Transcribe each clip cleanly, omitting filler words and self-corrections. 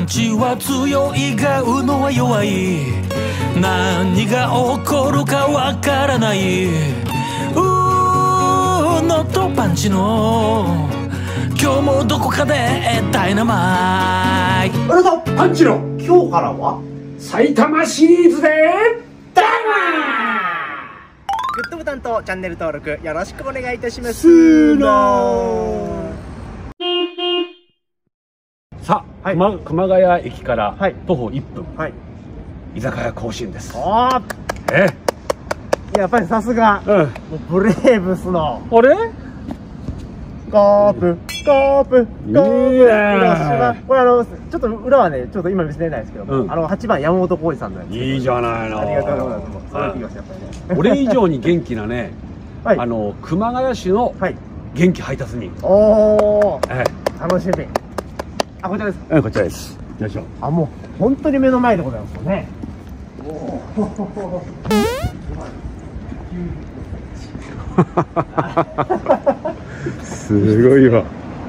ンチは強いがウノは弱い。何が起こるかわからない。ノットパンチの今日もどこかでダイナマイト。 ノットパンチの今日からは埼玉シリーズでダイナマイグッドボタンとチャンネル登録よろしくお願いいたします。 さあ、熊谷駅から徒歩1分、居酒屋甲子園です。 やっぱりさすが、もうブレーブスのあれカープ広島。これちょっと裏はね、ちょっと今見せれないですけども、8番山本浩二さんのやつ。いいじゃないの。 ありがとうございます。そうやってきました、やっぱりね。 俺以上に元気なね、熊谷市の元気配達員。 おお、楽しみ。あ、こちらです。 こちらです。よいしょ。 あ、もう本当に目の前でございますよね。 すごいわ。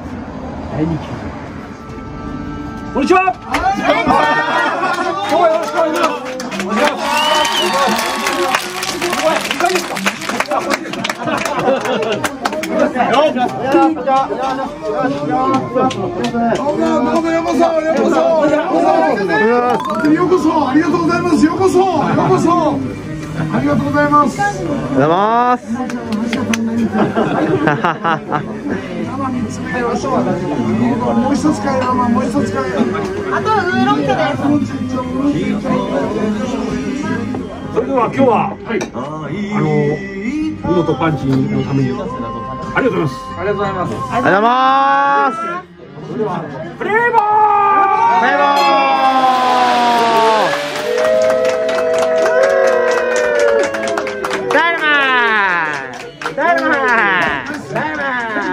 こんにちは。今日はよろしくお願いします。お願いします。いかがですか。 どうぞようこそありがとうございます。ようこそありがとうございます。 ありがとうございます。 もう一つかい、もう一つかい。 あとウーロン茶です。 それでは今日はウノとパンチのためにありがとうございます。 ありがとうございます。ありがとうございます。 それではプレーボー。 ダイナマイト。ダイナマイト。ダイナマイ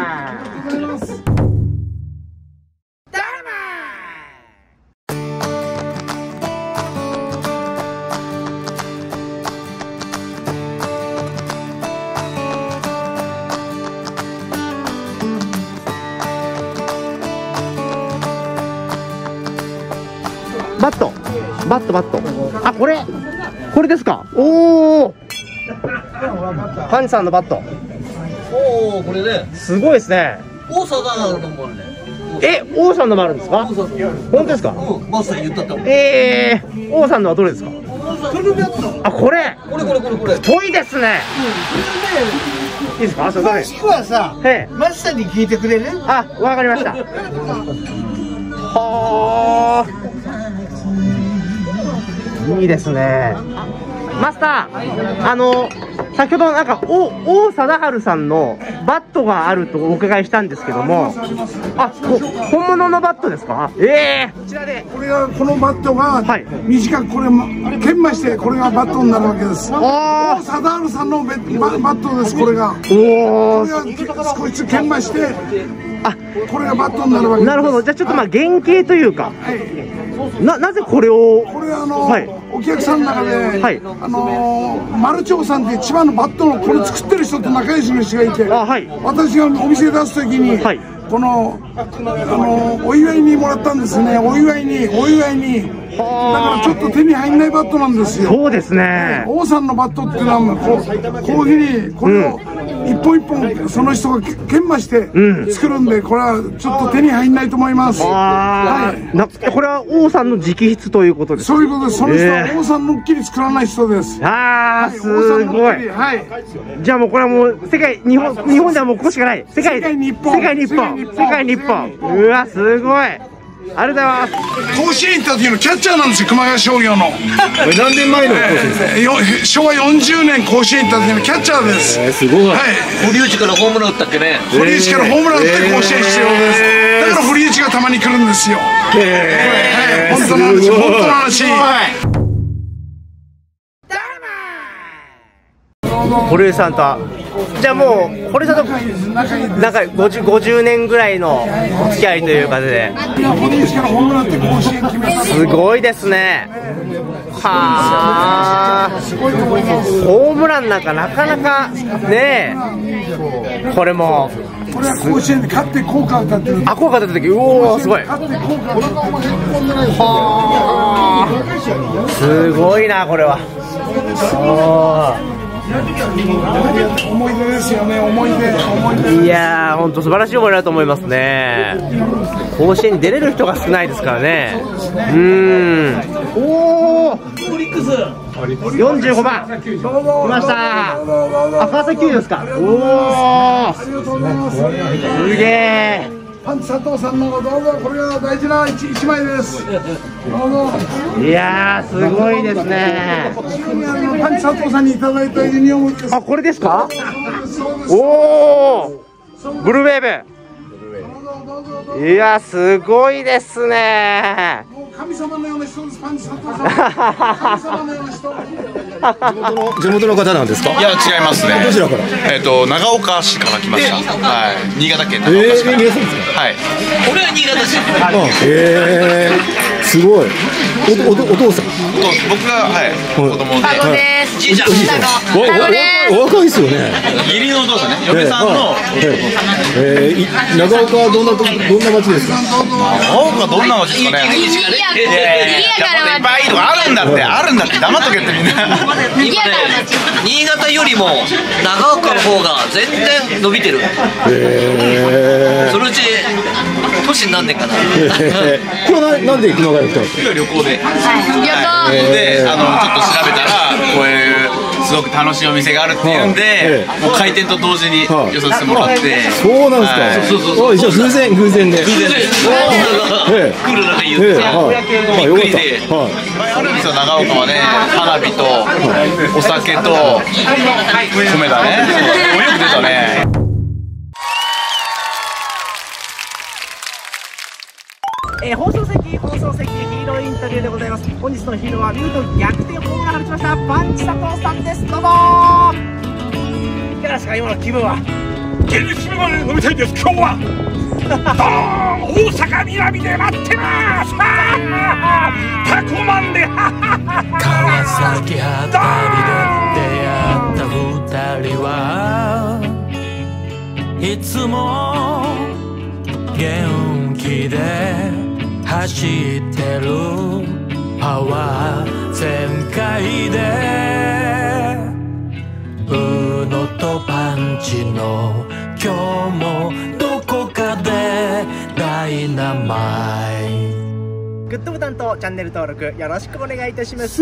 バット。あ、これですか。おお。パンチさんのバット。 おお、これね。 すごいですね。 王貞治のもあるね。 王さんのもあるんですか。本当ですか。 マスター言ったと思う。 王さんのはどれですか。あ、これ。太いですね。いいですか。それ詳しくはさ、マスターに聞いてくれる。 あ、わかりました。はあ。いいですね。マスター、先ほどなんか王貞治さんのバットがあるとお伺いしたんですけども、あ、本物のバットですか。こちらでこのバットが短く研磨してこれがバットになるわけです。王貞治さんのバットです。これが少し研磨してこれがバットになるわけです。 なるほど。じゃあちょっと原型というか、なぜこれを。 これお客さんの中で丸長さんって千葉のバットのこれ作ってる人と仲良しの人がいて、私がお店出す時にこのお祝いにもらったんですね。お祝いにだからちょっと手に入んないバットなんですよ。 そうですね。 王さんのバットっていうのはこういうふうにこれを一本一本その人が研磨して作るんで、これはちょっと手に入んないと思います。これは王さんの直筆ということですか。 そういうことです。その人は王さんのっきり作らない人です。 すごい。じゃあもうこれはもう日本ではもうここしかない。世界に一本。うわ、すごい。ありがとうございます。 甲子園行った時のキャッチャーなんですよ、熊谷商業の。 何年前の甲子園ですか。 昭和40年甲子園行った時のキャッチャーです。 すごい。 堀内からホームラン打ったっけね。 堀内からホームラン打って甲子園出場です。だから堀内がたまに来るんですよ。本当の話、本当の話。 堀内さんとじゃあもう堀さんと仲50年ぐらいのお付き合いという感じで。すごいですね。はあ、ホームランなんかなかなかねえ。これもこれは甲子園で勝って効果を歌ってる。 あ、効果だった時、うおー、すごい。はあ、すごいなこれは。 思い出ですよね、思い出。 いやー、本当素晴らしい思いだと思いますね。甲子園に出れる人が少ないですからね。おお、45番来ました。あ、川崎球ですか。おお、すげえ。 パンチ佐藤さんのどうぞ、これが大事な一枚です。どうぞ。 いやー、すごいですね。 パンチ佐藤さんにいただいたユニフォームです。 あ、これですか。おお、ブルーウェーブ。いや、すごいですね。 神様のような人です、パンチ佐藤さん。神様のような人。 地元の方なんですか。 いや、違いますね。 どちらから。 長岡市から来ました。はい、新潟県長岡市から。はい。俺は新潟市。 すごい。お父さん。 僕が、はい、子供で。じいちゃん。 お若いですよね。 義理のお父さんね。嫁さんの。 長岡はどんな町ですか。 長岡どんな町ですかね。いっぱいいいとこあるんだって、あるんだって、黙っとけってみんな。 新潟よりも長岡の方が全然伸びてる。そのうち都市になんねんかな。 これはなんで熊谷来たんですか。 旅行で。で、ちょっと調べたらこういうすごく楽しいお店があるっていうんで、もう開店と同時に予想してもらって。 そうなんですか。そう。じゃあ偶然で。偶然。 来るだけ言って。びっくりで。いっぱいあるんですよ、長岡はね。花火とお酒と米だね。よく出たね。 放送席ヒーローインタビューでございます。本日のヒーローは見事逆転ホームラン放ちましたパンチ佐藤さんです。どうぞ。いかがですか、今の気分は。 現実味まで飲みたいんです。今日は大阪南で待ってます。タコマンで川崎あたりで出会った二人はいつも元気で走ってるパワー全開でうのとパンチの今日もどこかでダイナマイグッドボタンとチャンネル登録よろしくお願いいたします。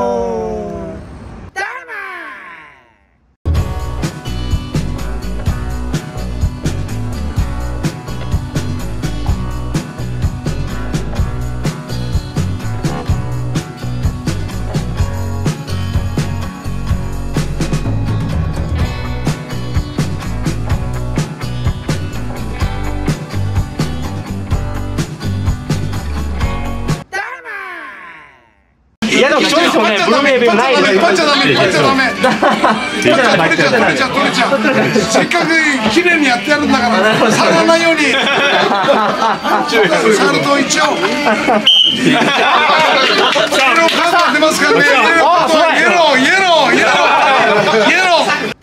いやでも貴重ですよね。ブルーウェーブないです。 パンチャダメ。せっかく綺麗にやってやるんだから触らないように。触ると一応。イエローカード出ますからね。イエロー。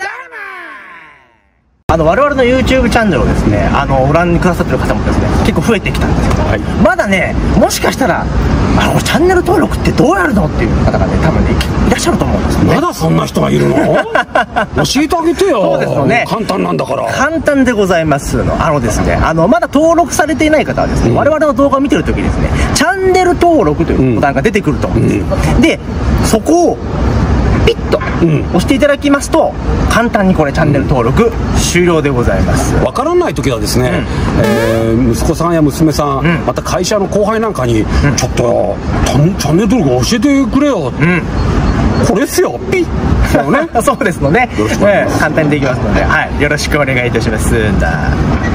我々の YouTube チャンネルをですね、ご覧くださってる方もですね、結構増えてきたんですけど、まだね、もしかしたらチャンネル登録ってどうやるのっていう方がね、多分ねいらっしゃると思うんですよね。 まだそんな人がいるの？教えてあげてよ。 そうですよね。 簡単なんだから。簡単でございますの。ですね、まだ登録されていない方はですね、我々の動画を見てるときにですね、チャンネル登録というボタンが出てくると思うんです。で、そこをピッと押していただきますと、簡単にこれチャンネル登録終了でございます。 わからない時はですね、息子さんや娘さん、また会社の後輩なんかに、ちょっとチャンネル登録教えてくれよ、これですよ、ピッそうですので、簡単にできますので、よろしくお願いいたします。